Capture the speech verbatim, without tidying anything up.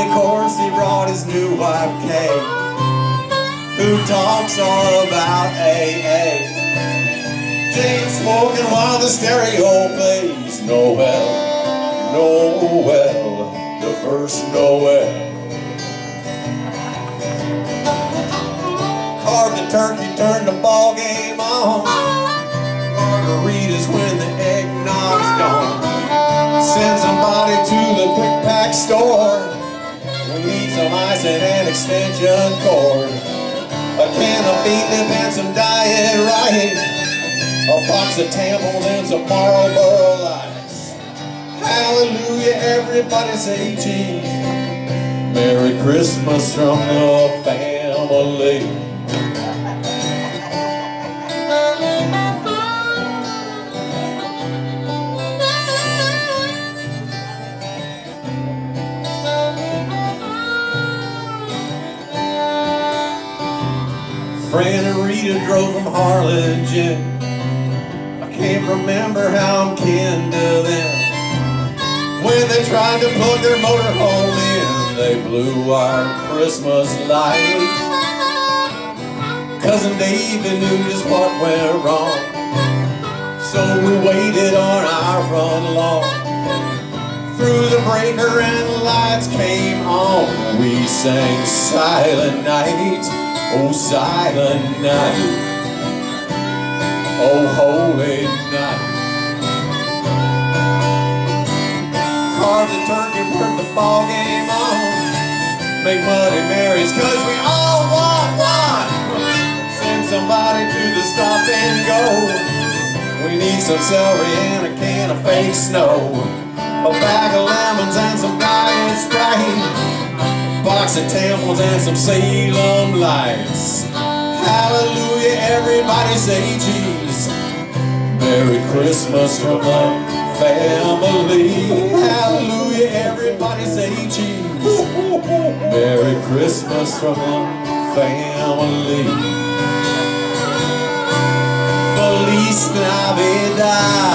of course, he brought his new wife, Kay, who talks all about A A. Jane smoking while the stereo plays Noel, Noel, the first Noel. Carved the turkey, turned the ball game on. Margaritas when the eggnog's gone. Send somebody to the quick pack store. We need some ice and an extension cord. A can of beet dip and some Diet Right. A box of Tampons and some Marlboro Lights. Hallelujah, everybody say cheese. Merry Christmas from the family. Fran and Rita drove from Harlingen. I can't remember how I'm kin to them. When they tried to plug their motorhome in, they blew our Christmas lights. Cousin David knew just what went wrong, so we waited on our front lawn. Through the breaker and the lights came on, we sang Silent Night. Oh, silent night, oh, holy night. Carved the turkey, put the ball game on. Make Bloody Marys, cause we all want one. Send somebody to the stop and go. We need some celery and a can of fake snow. A bag of lemons and some Diet Sprite. Box of Tampons and some Salem Lights. Hallelujah, everybody say cheese. Merry Christmas from the family. Hallelujah, everybody say cheese. Merry Christmas from the family. Feliz Navidad.